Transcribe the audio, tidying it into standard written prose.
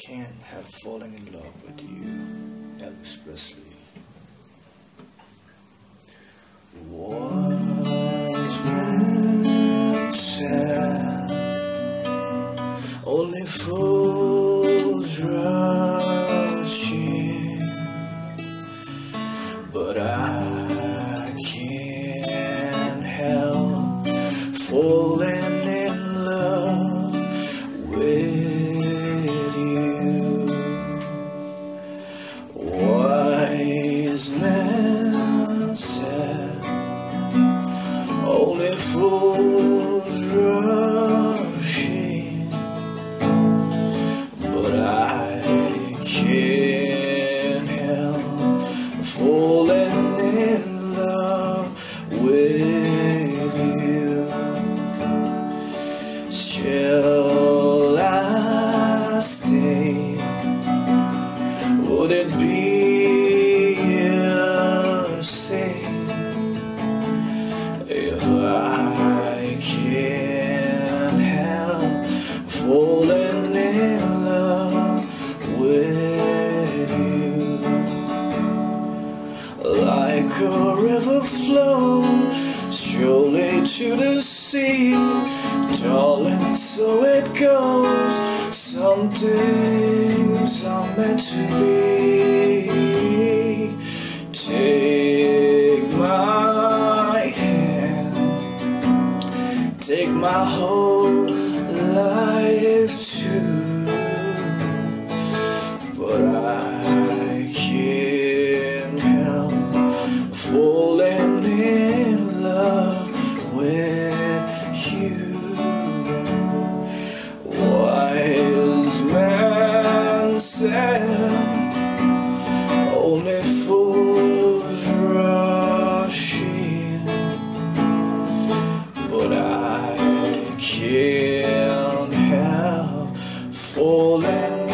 can't help falling in love with you, Elvis Presley. Wise men said only fools rush in, but I can't help falling in love with you. Wise men said only fools rush in, but I can't help falling in love with you. Shall I stay? Would it be a sin if I can't help falling in love with you? Like a river flows surely to the sea, darling, so it goes. Some things are meant to be. Take my hand, take my whole life too, but I can't help falling in love with you. Wise man said only fools rush in, but I can't help falling